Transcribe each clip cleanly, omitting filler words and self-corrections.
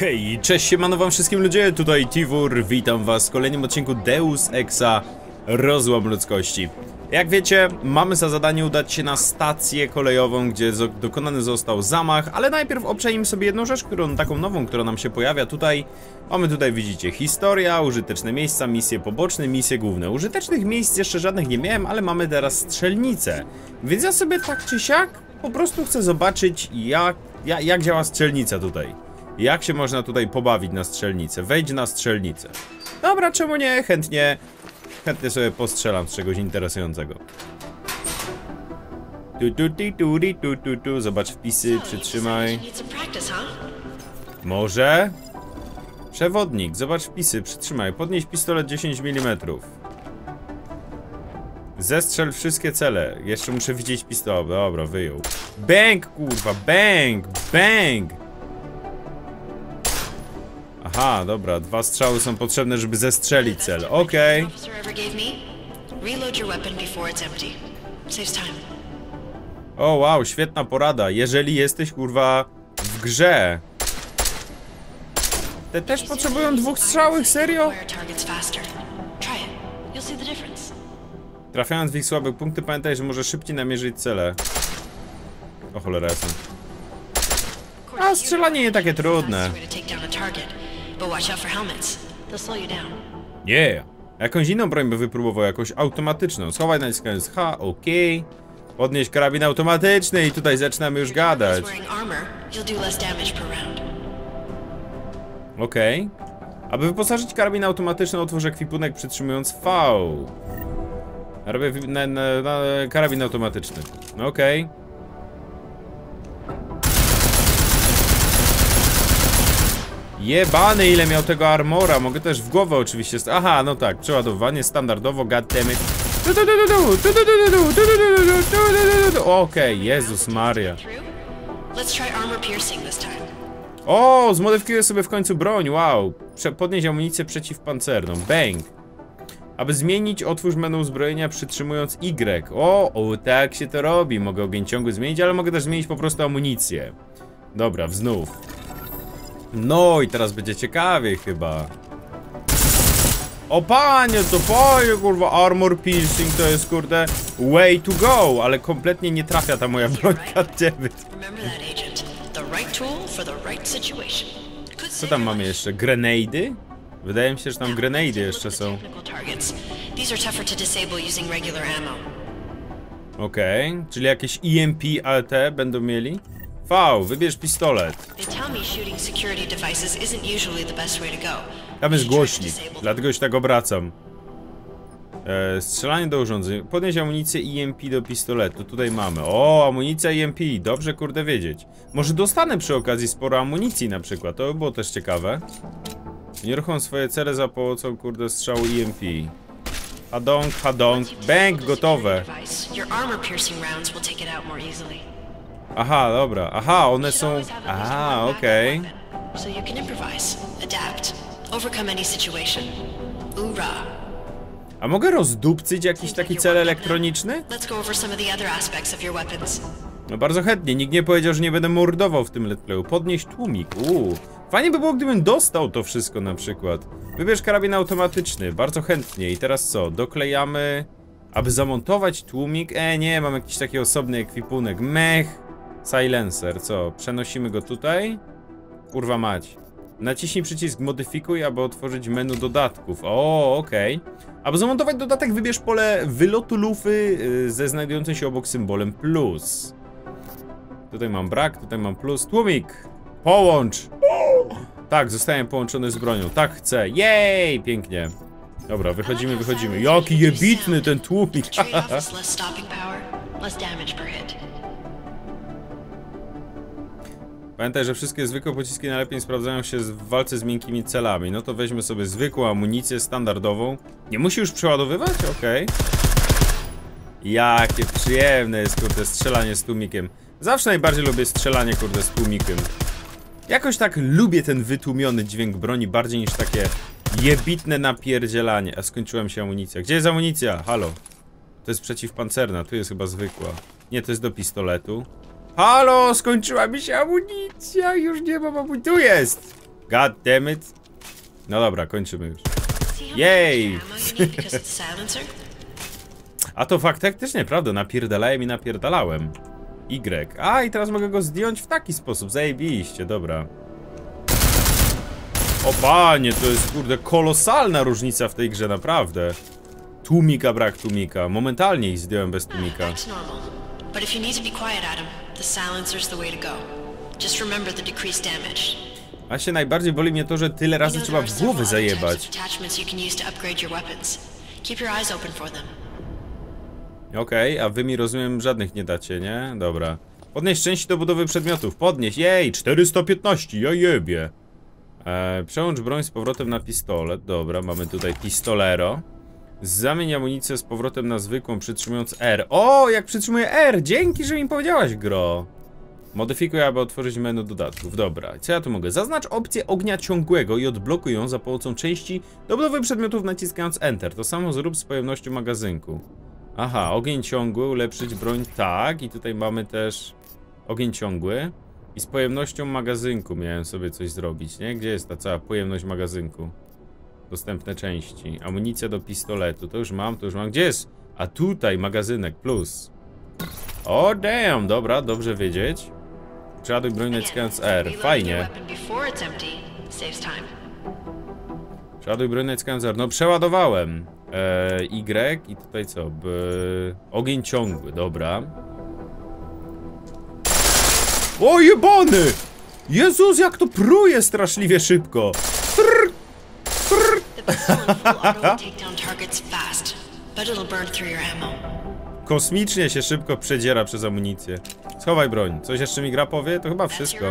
Hej, cześć, siemano wam wszystkim ludzie, tutaj Tiwur, witam was w kolejnym odcinku Deus Exa Rozłam Ludzkości. Jak wiecie, mamy za zadanie udać się na stację kolejową, gdzie dokonany został zamach, ale najpierw obczajmy sobie jedną rzecz, taką nową, która nam się pojawia tutaj. Mamy tutaj, widzicie, historia, użyteczne miejsca, misje poboczne, misje główne. Użytecznych miejsc jeszcze żadnych nie miałem, ale mamy teraz strzelnicę. Więc ja sobie tak czy siak po prostu chcę zobaczyć, jak działa strzelnica tutaj. Jak się można tutaj pobawić na strzelnicę? Wejdź na strzelnicę. Dobra, czemu nie? Chętnie sobie postrzelam z czegoś interesującego. Zobacz wpisy, przytrzymaj. Może? Przewodnik, zobacz wpisy, przytrzymaj. Podnieś pistolet 10 mm. Zestrzel wszystkie cele. Jeszcze muszę widzieć pistolet. Dobra, wyjął. Bang, kurwa, bang, bang. Aha, dobra, 2 strzały są potrzebne, żeby zestrzelić cel. Okej. O, wow, świetna porada. Jeżeli jesteś, kurwa, w grze. Te też potrzebują 2 strzałów, serio? Trafiając w ich słabe punkty, pamiętaj, że może szybciej namierzyć cele. O cholera, jasno. A strzelanie nie takie trudne. Nie. Jakąś inną broń by wypróbował, jakąś automatyczną. Schowaj naciskając H, OK. Podnieś karabin automatyczny i tutaj zaczynamy już gadać. OK. Aby wyposażyć karabin automatyczny, otwórz ekwipunek przytrzymując V. Robię na karabin automatyczny. OK. Jebany, ile miał tego armora. Mogę też w głowę oczywiście. Aha, no tak, przeładowanie standardowo, goddammit. Okej, Jezus Maria. O, zmodyfikuję sobie w końcu broń, wow. Podnieść amunicję przeciwpancerną, bang. Aby zmienić, otwórz menu uzbrojenia przytrzymując Y. O, tak się to robi. Mogę ogień ciągły zmienić, ale mogę też zmienić po prostu amunicję. Dobra, znów. No i teraz będzie ciekawie chyba. O panie, to panie, kurwa, armor piercing to jest, kurde, way to go, ale kompletnie nie trafia ta moja broń, goddammit. Co tam mamy jeszcze? Grenady? Wydaje mi się, że tam grenady jeszcze są. Okej, czyli jakieś EMP AT będą mieli? V, wybierz pistolet. Tam jest głośnik, dlatego się tak obracam. Strzelanie do urządzeń. Podnieś amunicję EMP do pistoletu. Tutaj mamy. O, amunicja EMP. Dobrze, kurde, wiedzieć. Może dostanę przy okazji sporo amunicji na przykład. To by było też ciekawe. Nieruchom swoje cele za pomocą, kurde, strzału EMP. Hadong, hadong. Bang, gotowe. Aha, dobra. Aha, one są... Aha, okej. A mogę rozdupcyć jakiś taki cel elektroniczny? No bardzo chętnie. Nikt nie powiedział, że nie będę mordował w tym let's playu. Podnieść tłumik. Fajnie by było, gdybym dostał to wszystko na przykład. Wybierz karabin automatyczny. Bardzo chętnie. I teraz co? Doklejamy... Aby zamontować tłumik... nie, mam jakiś taki osobny ekwipunek. Mech. Silencer, co? Przenosimy go tutaj? Kurwa mać. Naciśnij przycisk modyfikuj, aby otworzyć menu dodatków. O, okej. Aby zamontować dodatek, wybierz pole wylotu lufy ze znajdującym się obok symbolem plus. Tutaj mam brak, tutaj mam plus. Tłumik! Połącz! Tak, zostałem połączony z bronią. Tak chcę. Jej! Pięknie. Dobra, wychodzimy. Jaki jebitny ten tłumik! Pamiętaj, że wszystkie zwykłe pociski najlepiej sprawdzają się w walce z miękkimi celami. No to weźmy sobie zwykłą amunicję standardową. Nie musi już przeładowywać? Okej. Jakie przyjemne jest, kurde, strzelanie z tłumikiem. Zawsze najbardziej lubię strzelanie, kurde, z tłumikiem. Jakoś tak lubię ten wytłumiony dźwięk broni bardziej niż takie jebitne napierdzielanie. A skończyła mi się amunicja. Gdzie jest amunicja? Halo. To jest przeciwpancerna, tu jest chyba zwykła. Nie, to jest do pistoletu. Halo, skończyła mi się amunicja, już nie mam amunicji. Tu jest! God damn it. No dobra, kończymy już. Jej! A to faktycznie, prawda, napierdalałem i napierdalałem. Y. A, i teraz mogę go zdjąć w taki sposób, zajebiście, dobra. O panie, to jest, kurde, kolosalna różnica w tej grze, naprawdę. Tłumika, brak tłumika. Momentalnie ich zdjąłem bez tłumika. A się najbardziej boli mnie to, że tyle razy trzeba w głowę zajebać. Okej, a wy mi, rozumiem, żadnych nie dacie, nie? Dobra. Podnieść części do budowy przedmiotów. Podnieść, jej, 415, ja jebie. Przełącz broń z powrotem na pistolet. Dobra, mamy tutaj pistolero. Zamień amunicję z powrotem na zwykłą, przytrzymując R. O, jak przytrzymuję R! Dzięki, że mi powiedziałaś, gro. Modyfikuj, aby otworzyć menu dodatków. Dobra, co ja tu mogę? Zaznacz opcję ognia ciągłego i odblokuj ją za pomocą części do budowy przedmiotów, naciskając Enter. To samo zrób z pojemnością magazynku. Aha, ogień ciągły, ulepszyć broń, tak. I tutaj mamy też ogień ciągły. I z pojemnością magazynku miałem sobie coś zrobić, nie? Gdzie jest ta cała pojemność magazynku? Dostępne części. Amunicja do pistoletu. To już mam, to już mam. Gdzie jest? A tutaj magazynek plus. O damn, dobra, dobrze wiedzieć. Przeładuj broń naciskając R. Fajnie. Przeładuj broń naciskając R. No przeładowałem. Y i tutaj co? Ogień ciągły, dobra. O jebany! Jezus, jak to pruje straszliwie szybko! Trrr, trrr. Kosmicznie się szybko przedziera przez amunicję. Schowaj broń. Coś jeszcze mi gra powie? To chyba wszystko.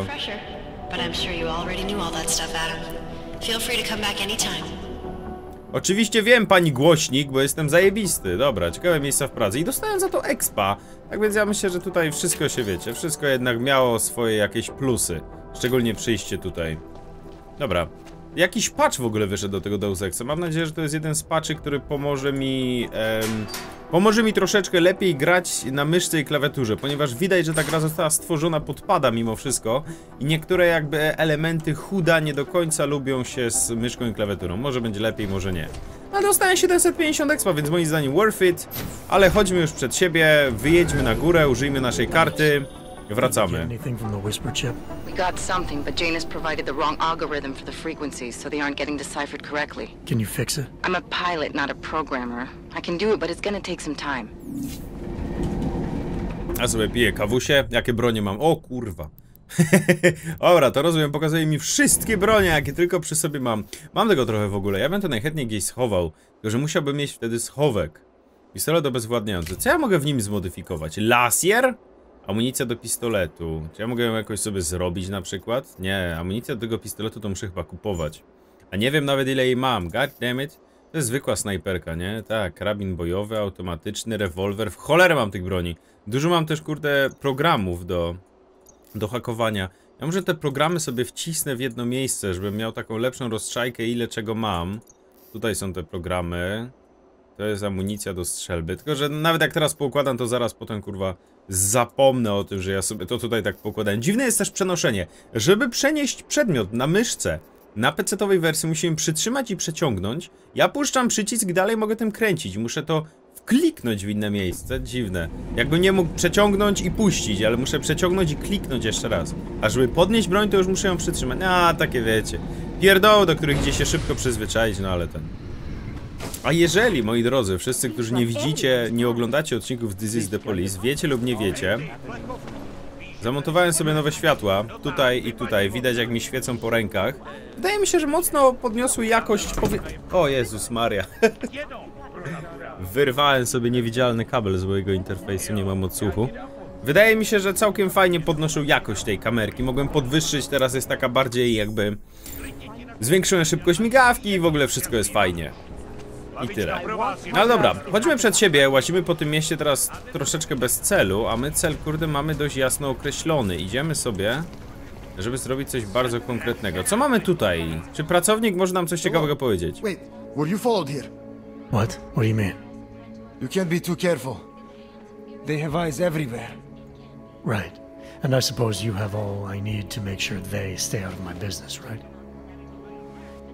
Oczywiście wiem, pani głośnik, bo jestem zajebisty. Dobra, ciekawe miejsca w Pradze. I dostałem za to expa. Tak więc ja myślę, że tutaj wszystko się, wiecie, wszystko jednak miało swoje jakieś plusy. Szczególnie przyjście tutaj. Dobra. Jakiś patch w ogóle wyszedł do tego Deus Exa. Mam nadzieję, że to jest jeden z patchy, który pomoże mi troszeczkę lepiej grać na myszce i klawiaturze, ponieważ widać, że ta gra została stworzona pod pada mimo wszystko i niektóre jakby elementy chuda nie do końca lubią się z myszką i klawiaturą. Może będzie lepiej, może nie. Ale dostałem 750 expa, więc moim zdaniem worth it. Ale chodźmy już przed siebie, wyjedźmy na górę, użyjmy naszej karty. Wracamy. We got something, but Janus provided the wrong algorithm for the frequencies, so they aren't getting deciphered correctly. Can you fix it? I'm a pilot, not a programmer. I can do it, but it's gonna take some time. A sobie piję kawusie. Jakie bronie mam? O kurwa. Dobra, to rozumiem, pokazuje mi wszystkie bronie, jakie tylko przy sobie mam. Mam tego trochę w ogóle. Ja bym to najchętniej gdzieś schował, tylko że musiałbym mieć wtedy schowek. Pistolet obezwładniający. Co ja mogę w nim zmodyfikować? Laser? Amunicja do pistoletu. Czy ja mogę ją jakoś sobie zrobić na przykład? Nie, amunicja do tego pistoletu to muszę chyba kupować. A nie wiem nawet ile jej mam. God damn it. To jest zwykła snajperka, nie? Tak, karabin bojowy, automatyczny, rewolwer. W cholerę mam tych broni. Dużo mam też, kurde, programów do hakowania. Ja może te programy sobie wcisnę w jedno miejsce, żebym miał taką lepszą rozstrzajkę, ile czego mam. Tutaj są te programy. To jest amunicja do strzelby. Tylko że nawet jak teraz poukładam, to zaraz potem, kurwa, zapomnę o tym, że ja sobie to tutaj tak poukładałem. Dziwne jest też przenoszenie. Żeby przenieść przedmiot na myszce, na PC-owej wersji musimy przytrzymać i przeciągnąć. Ja puszczam przycisk i dalej mogę tym kręcić. Muszę to wkliknąć w inne miejsce. Dziwne. Jakbym nie mógł przeciągnąć i puścić, ale muszę przeciągnąć i kliknąć jeszcze raz. A żeby podnieść broń, to już muszę ją przytrzymać. A, takie wiecie. Pierdoły, do których idzie się szybko przyzwyczaić, no ale ten... A jeżeli, moi drodzy, wszyscy, którzy nie widzicie, nie oglądacie odcinków This is the Police, wiecie lub nie wiecie, zamontowałem sobie nowe światła, tutaj i tutaj, widać jak mi świecą po rękach. Wydaje mi się, że mocno podniosły jakość O Jezus Maria. Wyrwałem sobie niewidzialny kabel z mojego interfejsu, nie mam odsłuchu. Wydaje mi się, że całkiem fajnie podnoszą jakość tej kamerki, mogłem podwyższyć, teraz jest taka bardziej jakby... Zwiększyłem szybkość migawki i w ogóle wszystko jest fajnie. I tyle. No ale dobra, chodźmy przed siebie, łazimy po tym mieście teraz troszeczkę bez celu, a my cel, kurde, mamy dość jasno określony. Idziemy sobie, żeby zrobić coś bardzo konkretnego. Co mamy tutaj? Czy pracownik może nam coś ciekawego powiedzieć? Wait, were you followed here? What? What do you mean? You can't be too careful. They have eyes everywhere. Right. And I suppose you have all I need to make sure they stay out of my business, right?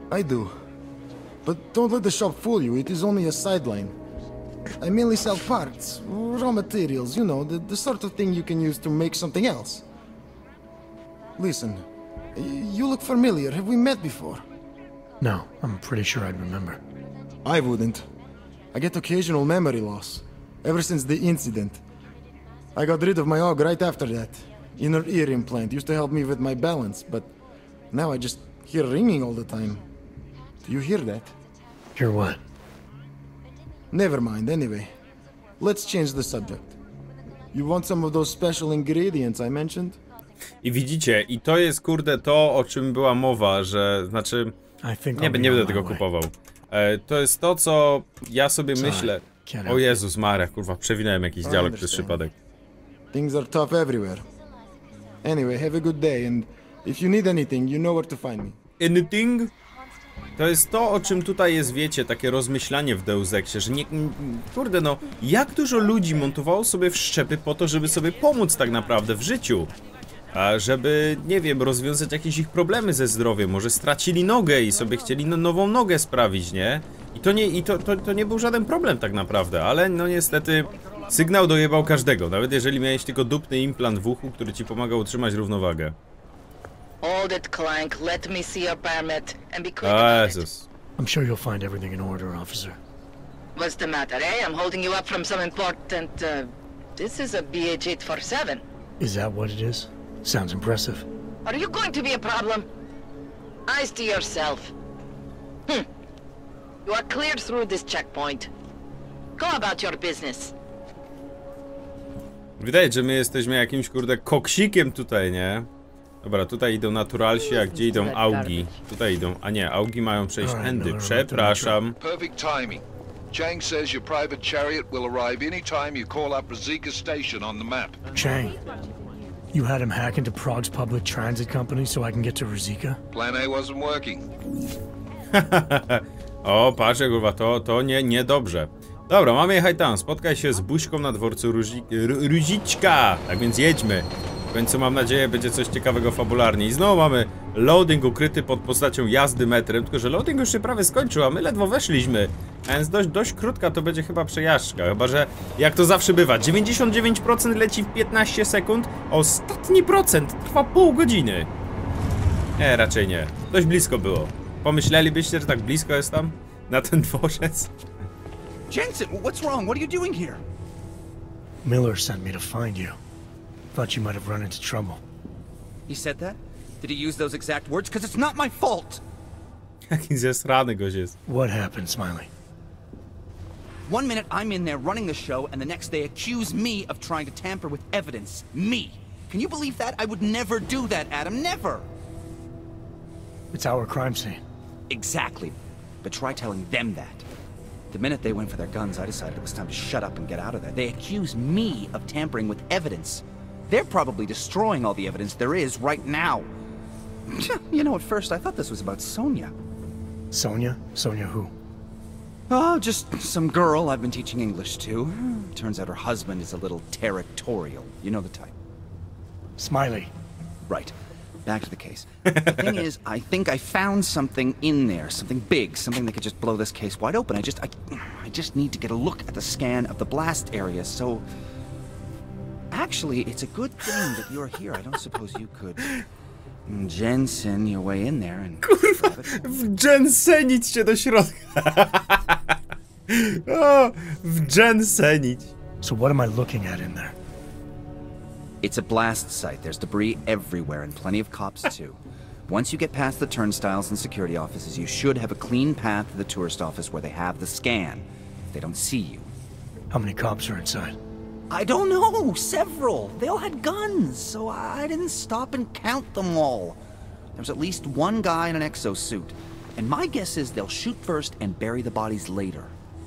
I do. But don't let the shop fool you, it is only a sideline. I mainly sell parts, raw materials, you know, the sort of thing you can use to make something else. Listen, you look familiar. Have we met before? No, I'm pretty sure I'd remember. I wouldn't. I get occasional memory loss, ever since the incident. I got rid of my AUG right after that. Inner ear implant used to help me with my balance, but now I just hear ringing all the time. Do you hear that? Hear what? Never mind, anyway. Let's change the subject. You want some of those special ingredients I mentioned? I widzicie, i to jest kurde to, o czym była mowa, że znaczy... Nie będę tego kupował. To jest to, co ja sobie myślę. O Jezus Maria, kurwa, przewinąłem jakiś dialog przez przypadek. Things are tough everywhere. Anyway, have a good day and if you need anything, you know where to find me. Anything? To jest to, o czym tutaj jest, wiecie, takie rozmyślanie w Deus Exie, że nie... Kurde no, jak dużo ludzi montowało sobie wszczepy po to, żeby sobie pomóc tak naprawdę w życiu. A żeby, nie wiem, rozwiązać jakieś ich problemy ze zdrowiem, może stracili nogę i sobie chcieli nową nogę sprawić, nie? I to nie był żaden problem tak naprawdę, ale no niestety sygnał dojebał każdego, nawet jeżeli miałeś tylko dupny implant w uchu, który ci pomagał utrzymać równowagę. Hold it, Clank. Let me see your permit and be quick about it. I'm sure you'll find everything in order, officer. What's the matter, eh? I'm holding you up from some important, this is a BH-847. Is that what it is? Sounds impressive. Are you going to be a problem? Eyes to yourself. You are cleared through this checkpoint. Go about your business. Wydaje, że my jesteśmy jakimś kurde koksikiem tutaj, nie? Dobra, tutaj idą naturalsi, a gdzie idą augi? Tutaj idą, a nie, augi mają przejść tędy, przepraszam. Perfect timing. Chang says your private chariot will arrive anytime you call up Ruzicka Station on the map. Chang, you had him hack into Prague's public transit company so I can get to Ruzicka? Plan A wasn't working. O, patrzę, kurwa, to niedobrze. Dobra, mamy jechać tam, spotkaj się z Buźką na dworcu Ruziczka. Tak więc jedźmy. W końcu mam nadzieję, będzie coś ciekawego fabularnie. I znowu mamy loading ukryty pod postacią jazdy metrem, tylko że loading już się prawie skończył, a my ledwo weszliśmy. A więc dość krótka to będzie chyba przejażdżka, chyba że jak to zawsze bywa, 99% leci w 15 sekund, a ostatni procent trwa pół godziny. Nie, raczej nie. Dość blisko było. Pomyślelibyście, że tak blisko jest tam? Na ten dworzec? Jensen, what's wrong? What are you doing here? Miller sent me to find you. Thought you might have run into trouble. He said that? Did he use those exact words? Because it's not my fault! Jaki zesrany gość jest. What happened, Smiley? One minute I'm in there running the show, and the next they accuse me of trying to tamper with evidence. Me! Can you believe that? I would never do that, Adam. Never! It's our crime scene. Exactly. But try telling them that. The minute they went for their guns, I decided it was time to shut up and get out of there. They accuse me of tampering with evidence. They're probably destroying all the evidence there is right now. You know, at first I thought this was about Sonia. Sonia? Sonia who? Oh, just some girl I've been teaching English to. Turns out her husband is a little territorial. You know the type. Smiley. Right. Back to the case. The thing is, I think I found something in there. Something big. Something that could just blow this case wide open. I just need to get a look at the scan of the blast area, so... Actually, it's a good thing that you're here. I don't suppose you could... Jensen your way in there and... Kurwa, wjensenić się do środka. O, wjensenić. So what am I looking at in there? It's a blast site. There's debris everywhere and plenty of cops too. Once you get past the turnstiles and security offices, you should have a clean path to the tourist office where they have the scan. If they don't see you. How many cops are inside? I don't know. Several. They all had guns, so I didn't stop and count them all. There's at least one guy in an exosuit. And my guess is they'll shoot first and bury the bodies later.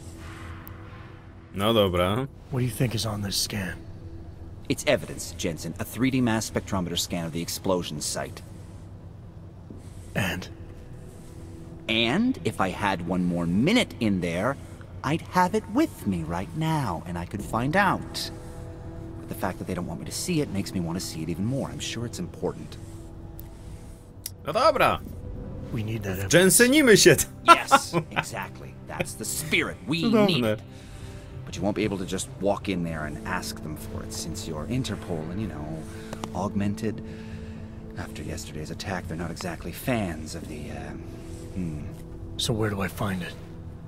No dobra. What do you think is on this scan? It's evidence, Jensen. A 3D mass spectrometer scan of the explosion site. And? And if I had one more minute in there, I'd have it with me right now, and I could find out. But the fact that they don't want me to see it makes me want to see it even more. I'm sure it's important. No dobra. We need that evidence. Jensenimy się. Yes, exactly. That's the spirit. We need Cudowne. it. But you won't be able to just walk in there and ask them for it, since you're Interpol and, you know, augmented. After yesterday's attack, they're not exactly fans of the, So where do I find it?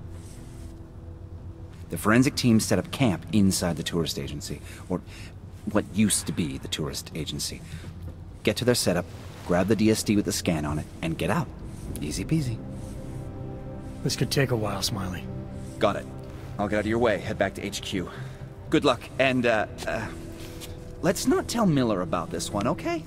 The forensic team set up camp inside the tourist agency, or what used to be the tourist agency. Get to their setup, grab the DSD with the scan on it, and get out. Easy peasy. This could take a while, Smiley. Got it. I'll get out of your way, head back to HQ. Good luck, and, let's not tell Miller about this one, okay?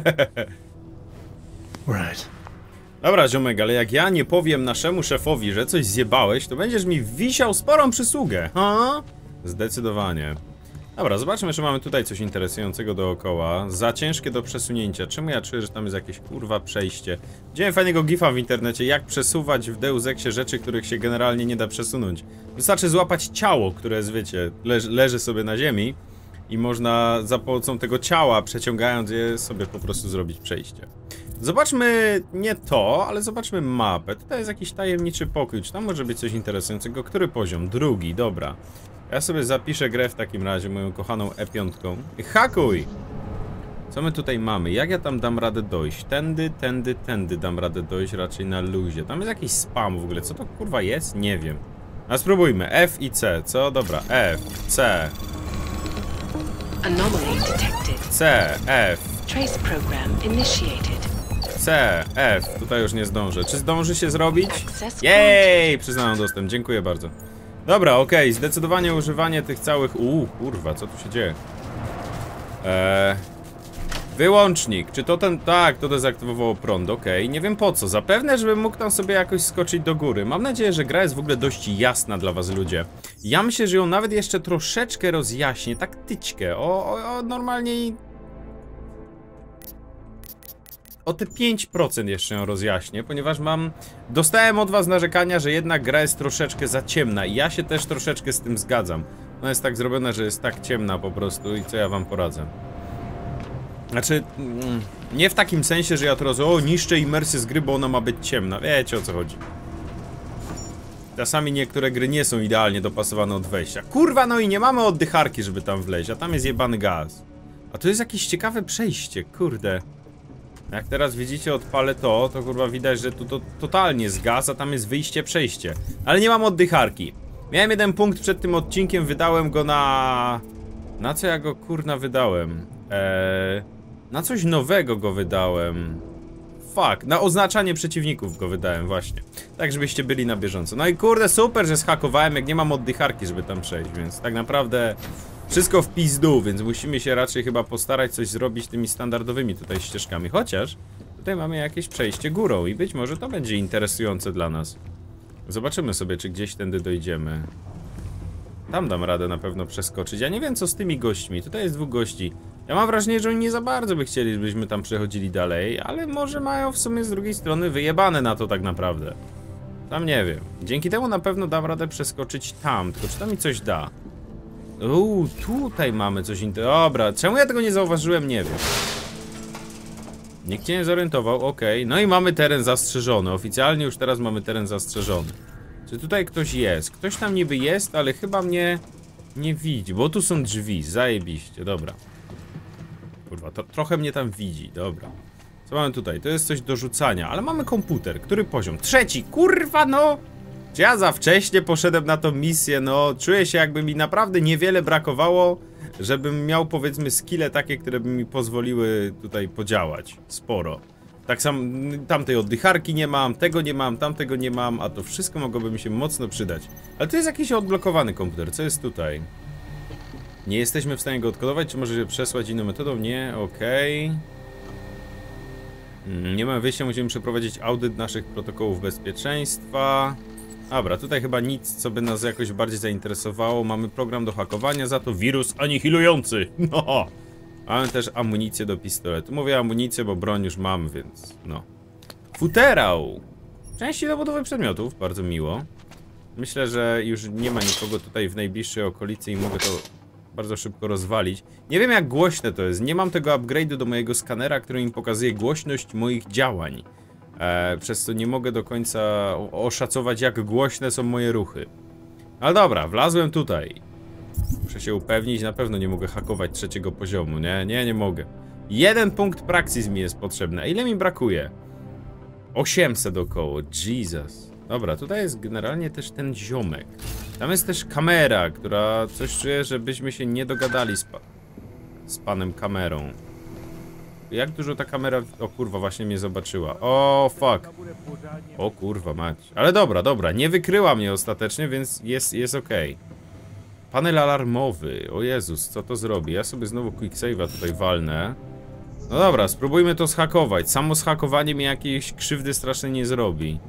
Right. Dobra, ziomek, ale jak ja nie powiem naszemu szefowi, że coś zjebałeś, to będziesz mi wisiał sporą przysługę, ha? Zdecydowanie. Dobra, zobaczmy, czy mamy tutaj coś interesującego dookoła. Za ciężkie do przesunięcia. Czemu ja czuję, że tam jest jakieś kurwa przejście? Widziałem fajnego gifa w internecie, jak przesuwać w Deus Exie rzeczy, których się generalnie nie da przesunąć. Wystarczy złapać ciało, które jest, wiecie, leży sobie na ziemi i można za pomocą tego ciała, przeciągając je, sobie po prostu zrobić przejście. Zobaczmy nie to, ale zobaczmy mapę. Tutaj jest jakiś tajemniczy pokój. Czy tam może być coś interesującego? Który poziom? Drugi, dobra. Ja sobie zapiszę grę w takim razie, moją kochaną E5. Hakuj! Co my tutaj mamy? Jak ja tam dam radę dojść? Tędy dam radę dojść raczej na luzie. Tam jest jakiś spam w ogóle. Co to kurwa jest? Nie wiem. A spróbujmy. F i C. Co? Dobra. F, C. Anomaly detected. C, F. Trace program initiated. C, F. Tutaj już nie zdążę. Czy zdąży się zrobić? Jej! Przyznałem dostęp. Dziękuję bardzo. Dobra, okej. Zdecydowanie używanie tych całych... kurwa, co tu się dzieje? Wyłącznik. Czy to ten... Tak, to dezaktywowało prąd. Okej. Nie wiem po co. Zapewne, żebym mógł tam sobie jakoś skoczyć do góry. Mam nadzieję, że gra jest w ogóle dość jasna dla was, ludzie. Ja myślę, że ją nawet jeszcze troszeczkę rozjaśnię. Tak tyćkę. O normalnie... O te 5% jeszcze ją rozjaśnię, ponieważ dostałem od was narzekania, że jednak gra jest troszeczkę za ciemna i ja się też troszeczkę z tym zgadzam. Ona jest tak zrobiona, że jest tak ciemna po prostu i co ja wam poradzę. Znaczy, nie w takim sensie, że ja teraz niszczę imersję z gry, bo ona ma być ciemna. Wiecie, o co chodzi. Czasami niektóre gry nie są idealnie dopasowane od wejścia. Kurwa, no i nie mamy oddycharki, żeby tam wleźć, a tam jest jebany gaz. A tu jest jakieś ciekawe przejście, kurde. Jak teraz widzicie, odpalę to kurwa widać, że tu to totalnie zgas, a tam jest wyjście, przejście. Ale nie mam oddycharki. Miałem jeden punkt przed tym odcinkiem, wydałem go na... Na co ja go kurna wydałem? Na coś nowego go wydałem. Fuck, na oznaczanie przeciwników go wydałem właśnie. Tak, żebyście byli na bieżąco. No i kurde, super, że zhakowałem, jak nie mam oddycharki, żeby tam przejść, więc tak naprawdę... Wszystko w pizdu, więc musimy się raczej chyba postarać coś zrobić tymi standardowymi tutaj ścieżkami. Chociaż tutaj mamy jakieś przejście górą i być może to będzie interesujące dla nas. Zobaczymy sobie, czy gdzieś tędy dojdziemy. Tam dam radę na pewno przeskoczyć. Ja nie wiem, co z tymi gośćmi. Tutaj jest 2 gości. Ja mam wrażenie, że oni nie za bardzo by chcieli, żebyśmy tam przechodzili dalej, ale może mają w sumie z drugiej strony wyjebane na to tak naprawdę. Tam nie wiem. Dzięki temu na pewno dam radę przeskoczyć tam, tylko czy to mi coś da? Tutaj mamy coś Dobra, czemu ja tego nie zauważyłem, nie wiem. Nikt się nie zorientował, okej. No i mamy teren zastrzeżony, oficjalnie już teraz mamy teren zastrzeżony. Czy tutaj ktoś jest? Ktoś tam niby jest, ale chyba mnie nie widzi, bo tu są drzwi, zajebiście, dobra. Kurwa, to trochę mnie tam widzi, dobra. Co mamy tutaj? To jest coś do rzucania, ale mamy komputer. Który poziom? 3, kurwa no! Czy ja za wcześnie poszedłem na tą misję? No, czuję się, jakby mi naprawdę niewiele brakowało, żebym miał, powiedzmy, skille takie, które by mi pozwoliły tutaj podziałać. Sporo. Tak samo tamtej oddycharki nie mam, tego nie mam, tamtego nie mam, a to wszystko mogłoby mi się mocno przydać. Ale tu jest jakiś odblokowany komputer. Co jest tutaj? Nie jesteśmy w stanie go odkodować, czy może się przesłać inną metodą? Nie, okej. Nie mamy wyjścia, musimy przeprowadzić audyt naszych protokołów bezpieczeństwa. Dobra, tutaj chyba nic, co by nas jakoś bardziej zainteresowało. Mamy program do hakowania, za to wirus anihilujący. No. Mamy też amunicję do pistoletu. Mówię amunicję, bo broń już mam, więc no. Futerał! Części do budowy przedmiotów, bardzo miło. Myślę, że już nie ma nikogo tutaj w najbliższej okolicy i mogę to bardzo szybko rozwalić. Nie wiem, jak głośne to jest. Nie mam tego upgrade'u do mojego skanera, który mi pokazuje głośność moich działań. Przez co nie mogę do końca oszacować, jak głośne są moje ruchy. Ale dobra, wlazłem tutaj. Muszę się upewnić, na pewno nie mogę hakować 3. poziomu, nie? Nie mogę. 1 punkt Praxis mi jest potrzebny. A ile mi brakuje? 800 około, Jesus. Dobra, tutaj jest generalnie też ten ziomek. Tam jest też kamera, która coś czuje, żebyśmy się nie dogadali z panem kamerą. Jak dużo ta kamera... O kurwa, właśnie mnie zobaczyła. O fuck. O kurwa mać. Ale dobra, nie wykryła mnie ostatecznie, więc jest okej. Panel alarmowy. O Jezus, co to zrobi? Ja sobie znowu quicksave'a tutaj walnę. No dobra, spróbujmy to zhakować. Samo zhakowanie mi jakiejś krzywdy strasznie nie zrobi.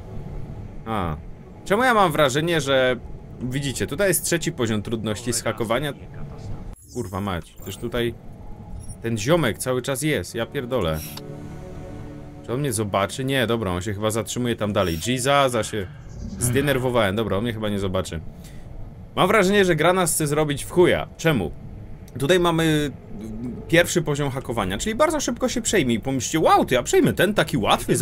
Czemu ja mam wrażenie, że... Widzicie, tutaj jest 3. poziom trudności zhakowania. Kurwa mać, przecież tutaj... Ten ziomek cały czas jest, ja pierdolę. Czy on mnie zobaczy? Nie, dobra, on się chyba zatrzymuje tam dalej. Jesus, się zdenerwowałem. Dobra, on mnie chyba nie zobaczy. Mam wrażenie, że gra nas chce zrobić w chuja. Czemu? Tutaj mamy 1. poziom hakowania, czyli bardzo szybko się przejmie i pomyślcie, wow, to ja przejmę ten taki łatwy,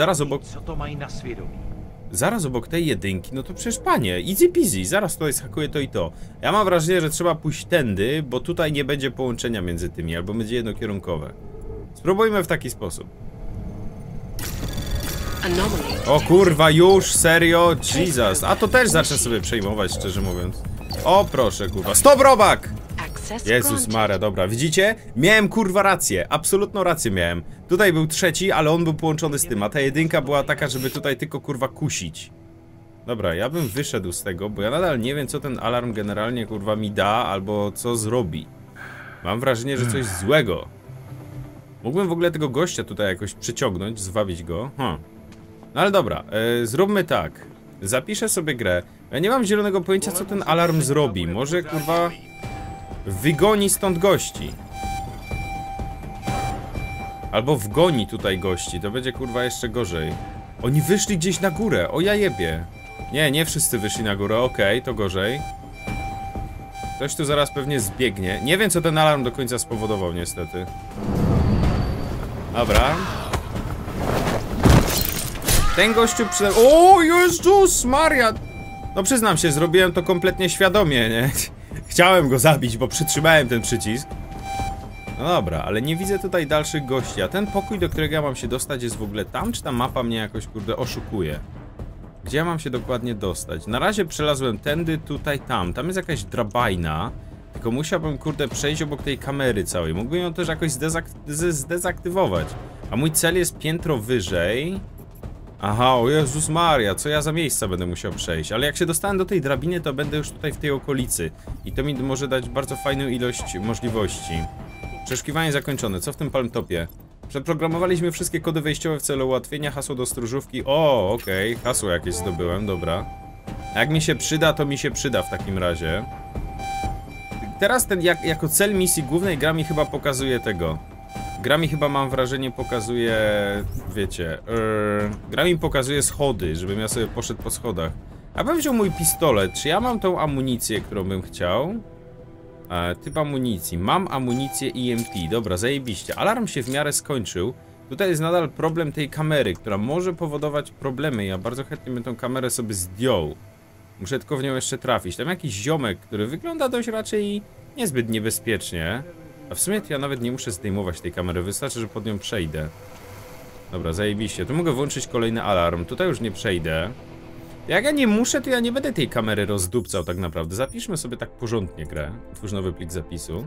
zaraz obok tej jedynki, no to przecież panie, easy peasy, zaraz to jest hakuje to i to. Ja mam wrażenie, że trzeba pójść tędy, bo tutaj nie będzie połączenia między tymi, albo będzie jednokierunkowe. Spróbujmy w taki sposób. O kurwa, już? Serio? Jesus. A to też zacznę sobie przejmować, szczerze mówiąc. O proszę, kurwa. Stop, robak! Jezus Maria, dobra, widzicie? Miałem kurwa rację, absolutną rację miałem. Tutaj był 3, ale on był połączony z tym, a ta jedynka była taka, żeby tutaj tylko kurwa kusić. Dobra, ja bym wyszedł z tego, bo ja nadal nie wiem, co ten alarm generalnie kurwa mi da, albo co zrobi. Mam wrażenie, że coś złego. Mógłbym w ogóle tego gościa tutaj jakoś przyciągnąć, zwabić go. No ale dobra, zróbmy tak. Zapiszę sobie grę. Ja nie mam zielonego pojęcia, co ten alarm zrobi. Może kurwa... wygoni stąd gości. Albo wgoni tutaj gości, to będzie kurwa jeszcze gorzej. Oni wyszli gdzieś na górę, o ja jebie. Nie wszyscy wyszli na górę, okej, to gorzej. Ktoś tu zaraz pewnie zbiegnie. Nie wiem, co ten alarm do końca spowodował niestety. Dobra. Ten gościu O Jezus Maria! No przyznam się, zrobiłem to kompletnie świadomie, nie? Chciałem go zabić, bo przytrzymałem ten przycisk. No dobra, ale nie widzę tutaj dalszych gości. A ten pokój, do którego ja mam się dostać, jest w ogóle tam? Czy ta mapa mnie jakoś, kurde, oszukuje? Gdzie ja mam się dokładnie dostać? Na razie przelazłem tędy, tutaj, tam. Tam jest jakaś drabina. Tylko musiałbym, kurde, przejść obok tej kamery całej. Mógłbym ją też jakoś zdezaktywować. A mój cel jest piętro wyżej. Aha, o Jezus Maria, co ja za miejsca będę musiał przejść. Ale jak się dostałem do tej drabiny, to będę już tutaj w tej okolicy. I to mi może dać bardzo fajną ilość możliwości. Przeszukiwanie zakończone. Co w tym palmtopie? Przeprogramowaliśmy wszystkie kody wejściowe w celu ułatwienia. Hasło do stróżówki. O, okej. Hasło jakieś zdobyłem, dobra. A jak mi się przyda, to mi się przyda w takim razie. Teraz ten jako cel misji głównej gra mi chyba pokazuje tego. Gra mi chyba, mam wrażenie, pokazuje... Wiecie... gra mi pokazuje schody, żebym ja sobie poszedł po schodach. A bym wziął mój pistolet. Czy ja mam tą amunicję, którą bym chciał? Typ amunicji. Mam amunicję EMP. Dobra, zajebiście. Alarm się w miarę skończył. Tutaj jest nadal problem tej kamery, która może powodować problemy. Ja bardzo chętnie bym tą kamerę sobie zdjął. Muszę tylko w nią jeszcze trafić. Tam jakiś ziomek, który wygląda dość raczej niezbyt niebezpiecznie. A w sumie to ja nawet nie muszę zdejmować tej kamery. Wystarczy, że pod nią przejdę. Dobra, zajebiście. Tu mogę włączyć kolejny alarm. Tutaj już nie przejdę. Jak ja nie muszę, to ja nie będę tej kamery rozdupcał tak naprawdę. Zapiszmy sobie tak porządnie grę. Otwórz nowy plik zapisu.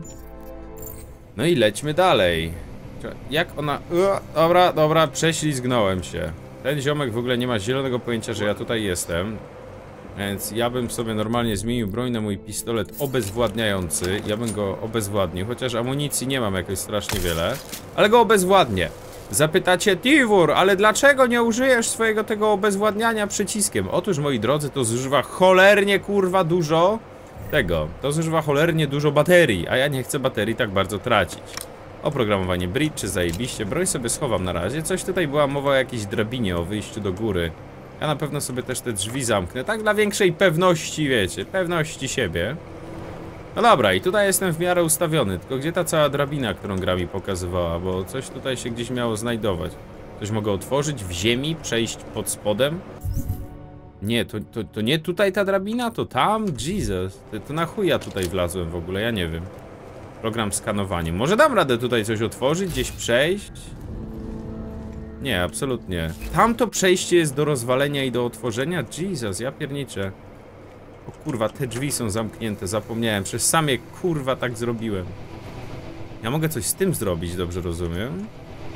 No i lećmy dalej. Jak ona... Dobra, prześlizgnąłem się. Ten ziomek w ogóle nie ma zielonego pojęcia, że ja tutaj jestem. Więc ja bym sobie normalnie zmienił broń na mój pistolet obezwładniający. Ja bym go obezwładnił, chociaż amunicji nie mam jakoś strasznie wiele. Ale go obezwładnię. Zapytacie, Tivur, ale dlaczego nie użyjesz swojego tego obezwładniania przyciskiem? Otóż, moi drodzy, to zużywa cholernie kurwa dużo tego. To zużywa cholernie dużo baterii, a ja nie chcę baterii tak bardzo tracić. Oprogramowanie bridge, czy zajebiście. Broń sobie schowam na razie. Coś tutaj była mowa o jakiejś drabinie, o wyjściu do góry. Ja na pewno sobie też te drzwi zamknę, tak dla większej pewności, wiecie, pewności siebie. No dobra, i tutaj jestem w miarę ustawiony, tylko gdzie ta cała drabina, którą gra mi pokazywała, bo coś tutaj się gdzieś miało znajdować. Coś mogę otworzyć w ziemi, przejść pod spodem? Nie, to nie tutaj ta drabina, to tam? Jesus, to na chuj ja tutaj wlazłem w ogóle, ja nie wiem. Program skanowania. Może dam radę tutaj coś otworzyć, gdzieś przejść? Nie, absolutnie. Tamto przejście jest do rozwalenia i do otworzenia? Jesus, ja pierniczę. O kurwa, te drzwi są zamknięte, zapomniałem. Przez sam je kurwa tak zrobiłem. Ja mogę coś z tym zrobić, dobrze rozumiem?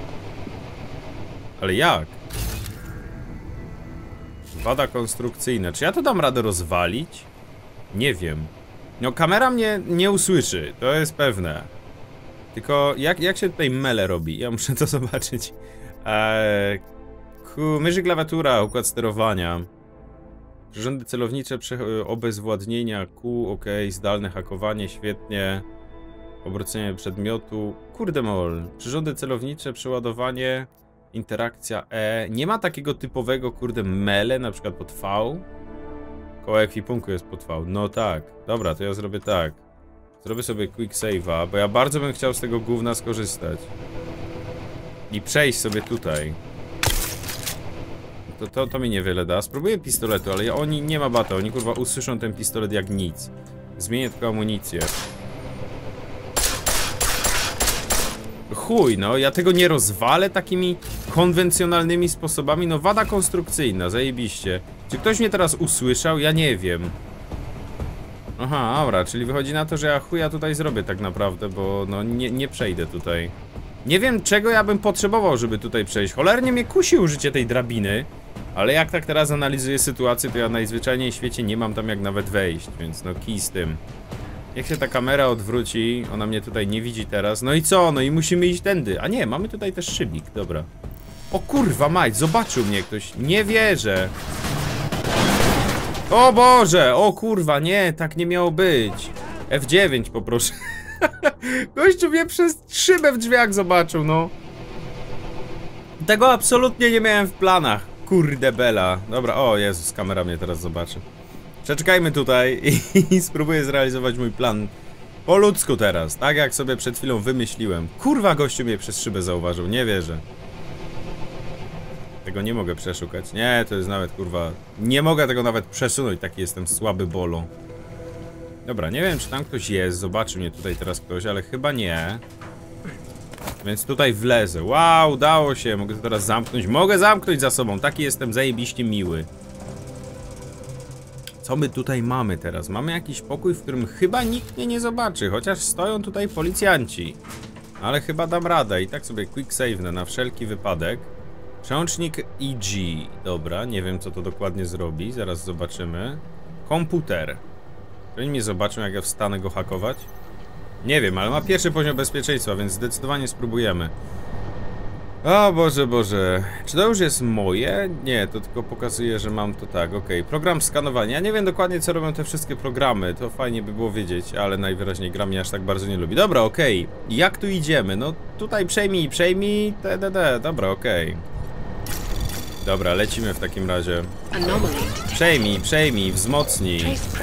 Ale jak? Wada konstrukcyjna. Czy ja to dam radę rozwalić? Nie wiem. No, kamera mnie nie usłyszy, to jest pewne. Tylko jak się tutaj mele robi? Ja muszę to zobaczyć. Mysz i klawiatura, układ sterowania. Przyrządy celownicze, obezwładnienia, ok, zdalne hakowanie, świetnie. Obrócenie przedmiotu. Kurde mol. Przyrządy celownicze, przeładowanie, interakcja E. Nie ma takiego typowego, kurde, mele, na przykład pod V. Koło ekwipunku jest pod V. No tak. Dobra, to ja zrobię tak. Zrobię sobie quick save'a, bo ja bardzo bym chciał z tego gówna skorzystać. I przejść sobie tutaj. To mi niewiele da. Spróbuję pistoletu, ale oni nie ma bata. Oni kurwa usłyszą ten pistolet jak nic. Zmienię tylko amunicję. Chuj, no, ja tego nie rozwalę takimi konwencjonalnymi sposobami. No, wada konstrukcyjna, zajebiście. Czy ktoś mnie teraz usłyszał? Ja nie wiem. Aha, dobra, czyli wychodzi na to, że ja chuja tutaj zrobię tak naprawdę, bo no nie przejdę tutaj. Nie wiem, czego ja bym potrzebował, żeby tutaj przejść. Cholernie mnie kusi użycie tej drabiny, ale jak tak teraz analizuję sytuację, to ja najzwyczajniej w świecie nie mam tam jak nawet wejść, więc no kij z tym. Jak się ta kamera odwróci, ona mnie tutaj nie widzi teraz. No i co? No i musimy iść tędy. A nie, mamy tutaj też szybik, dobra. O kurwa mać, zobaczył mnie ktoś. Nie wierzę. O Boże, o kurwa, nie, tak nie miało być. F9 poproszę. Gościu mnie przez szybę w drzwiach zobaczył, no. Tego absolutnie nie miałem w planach. Kurde bela. Dobra, o Jezus, kamera mnie teraz zobaczy. Przeczekajmy tutaj i spróbuję zrealizować mój plan po ludzku teraz, tak jak sobie przed chwilą wymyśliłem. Kurwa, gościu mnie przez szybę zauważył, nie wierzę. Tego nie mogę przeszukać. Nie, to jest nawet kurwa... Nie mogę tego nawet przesunąć, taki jestem słaby bolo. Dobra, nie wiem czy tam ktoś jest, zobaczy mnie tutaj teraz ktoś, ale chyba nie. Więc tutaj wlezę. Wow, udało się, mogę to teraz zamknąć. Mogę zamknąć za sobą, taki jestem zajebiście miły. Co my tutaj mamy teraz? Mamy jakiś pokój, w którym chyba nikt mnie nie zobaczy, chociaż stoją tutaj policjanci. Ale chyba dam radę i tak sobie quick save na wszelki wypadek. Przełącznik EG. Dobra, nie wiem co to dokładnie zrobi, zaraz zobaczymy. Komputer. Czy oni mnie zobaczą, jak ja wstanę go hakować? Nie wiem, ale ma pierwszy poziom bezpieczeństwa, więc zdecydowanie spróbujemy. O Boże, Boże. Czy to już jest moje? Nie, to tylko pokazuje, że mam to tak, okej. Program skanowania. Ja nie wiem dokładnie, co robią te wszystkie programy. To fajnie by było wiedzieć, ale najwyraźniej gra mnie aż tak bardzo nie lubi. Dobra, okej. Jak tu idziemy? No tutaj przejmij, dobra, okej. Dobra, lecimy w takim razie. Przejmij, wzmocnij.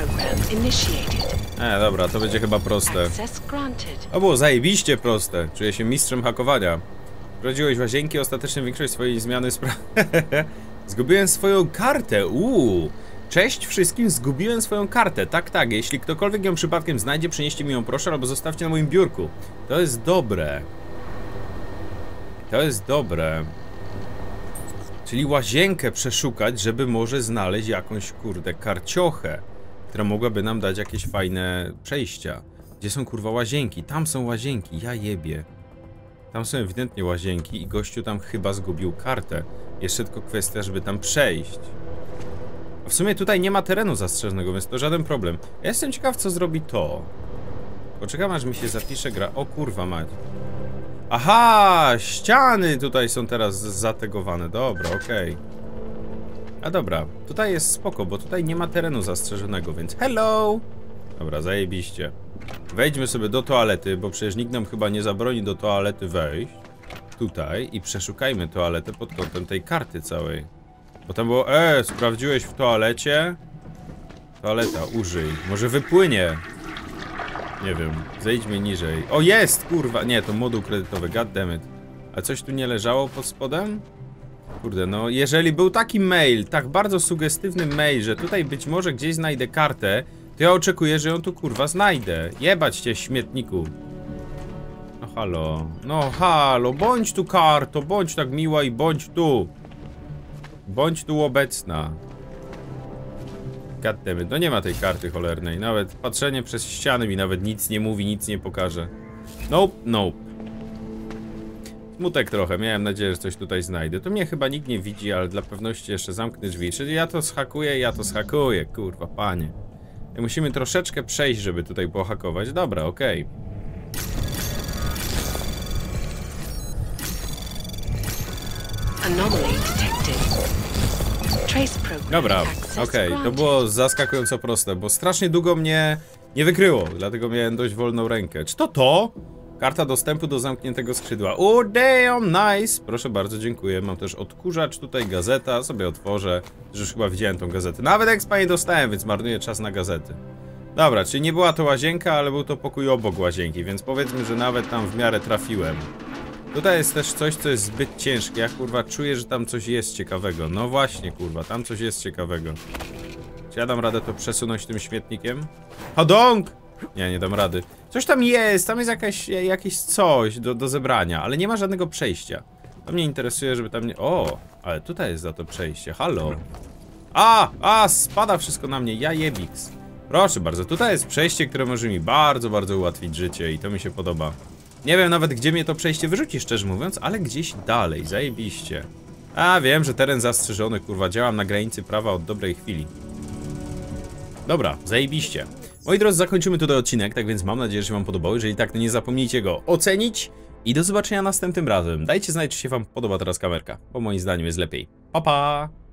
Dobra, to będzie chyba proste. To było zajebiście proste. Czuję się mistrzem hakowania. Wprowadziłeś łazienki, ostatecznie większość swojej zmiany Zgubiłem swoją kartę, Cześć wszystkim, zgubiłem swoją kartę. Tak, jeśli ktokolwiek ją przypadkiem znajdzie, przynieście mi ją proszę, albo zostawcie na moim biurku. To jest dobre. To jest dobre. Czyli łazienkę przeszukać, żeby może znaleźć jakąś, kurde, karciochę, która mogłaby nam dać jakieś fajne przejścia. Gdzie są, kurwa, łazienki? Tam są łazienki, ja jebie. Tam są ewidentnie łazienki i gościu tam chyba zgubił kartę. Jeszcze tylko kwestia, żeby tam przejść. A w sumie tutaj nie ma terenu zastrzeżonego, więc to żaden problem. Ja jestem ciekaw, co zrobi to. Poczekam, aż mi się zapisze gra. O kurwa mać. Aha! Ściany tutaj są teraz zategowane. Dobra, okej. A dobra, tutaj jest spoko, bo tutaj nie ma terenu zastrzeżonego, więc hello! Dobra, zajebiście. Wejdźmy sobie do toalety, bo przecież nikt nam chyba nie zabroni do toalety wejść. Tutaj i przeszukajmy toaletę pod kątem tej karty całej. Bo tam było, sprawdziłeś w toalecie? Toaleta, użyj. Może wypłynie. Nie wiem, zejdźmy niżej. O, jest, kurwa. Nie, to moduł kredytowy, goddammit. A coś tu nie leżało pod spodem? Kurde, no jeżeli był taki mail, tak bardzo sugestywny mail, że tutaj być może gdzieś znajdę kartę, to ja oczekuję, że ją tu kurwa znajdę. Jebać cię, śmietniku. No halo, no halo, bądź tu karto, bądź tak miła i bądź tu. Bądź tu obecna. Goddammit, no nie ma tej karty cholernej, nawet patrzenie przez ściany mi nawet nic nie mówi, nic nie pokaże. Nope, nope. Smutek trochę, miałem nadzieję, że coś tutaj znajdę. Tu mnie chyba nikt nie widzi, ale dla pewności jeszcze zamknę drzwi. Czyli ja to schakuję, kurwa, panie. I musimy troszeczkę przejść, żeby tutaj pohakować. Dobra, okej. Anomaly detected. Trace program Dobra, access okej, to granted. było zaskakująco proste, bo strasznie długo mnie nie wykryło, dlatego miałem dość wolną rękę. Czy to to? Karta dostępu do zamkniętego skrzydła. Damn, nice! Proszę bardzo, dziękuję. Mam też odkurzacz, tutaj gazeta, sobie otworzę. Już chyba widziałem tą gazetę. Nawet expa nie dostałem, więc marnuję czas na gazety. Dobra, czyli nie była to łazienka, ale był to pokój obok łazienki, więc powiedzmy, że nawet tam w miarę trafiłem. Tutaj jest też coś, co jest zbyt ciężkie. Ja kurwa czuję, że tam coś jest ciekawego. No właśnie, kurwa, tam coś jest ciekawego. Czy ja dam radę to przesunąć tym śmietnikiem? Hodong! Nie, nie dam rady. Coś tam jest, jakieś coś do zebrania, ale nie ma żadnego przejścia. To mnie interesuje, żeby tam nie... O, ale tutaj jest za to przejście, halo. Spada wszystko na mnie, ja jebiks. Proszę bardzo, tutaj jest przejście, które może mi bardzo, bardzo ułatwić życie i to mi się podoba. Nie wiem nawet, gdzie mnie to przejście wyrzuci, szczerze mówiąc, ale gdzieś dalej, zajebiście. Wiem, że teren zastrzeżony, kurwa, działam na granicy prawa od dobrej chwili. Dobra, zajebiście. Moi drodzy, zakończymy tutaj odcinek, tak więc mam nadzieję, że się wam podobał. Jeżeli tak, to nie zapomnijcie go ocenić i do zobaczenia następnym razem. Dajcie znać, czy się wam podoba teraz kamerka, bo moim zdaniem jest lepiej. Pa, pa!